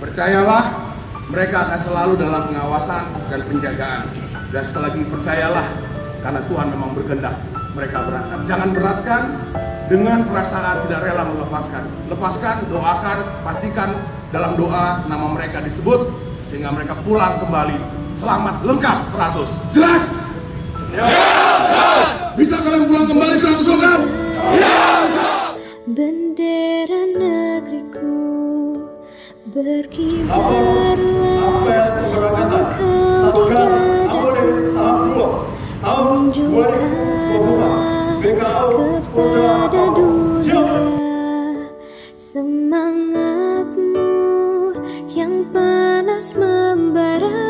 Percayalah, mereka akan selalu dalam pengawasan dan penjagaan. Dan sekali lagi percayalah, karena Tuhan memang berkehendak mereka berangkat. Jangan beratkan dengan perasaan tidak rela melepaskan. Lepaskan, doakan, pastikan dalam doa nama mereka disebut sehingga mereka pulang kembali selamat, lengkap 100. Jelas? Ya. Bisa kalian pulang kembali 100 lengkap? Ya. Bendera negeriku berkibar pemberangkatan Satukan Amboden tahap 2 tahun 2020 BKO kepada dunia semangatmu yang panas membara.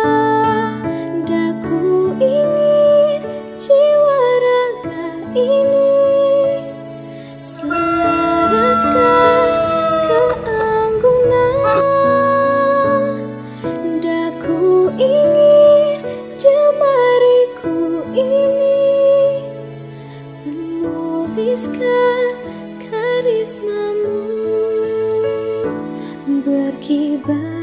Daku ingin jiwa raga ini selaraskan keanggunan. Daku ingin jemariku ini menuliskan karismamu berkibar.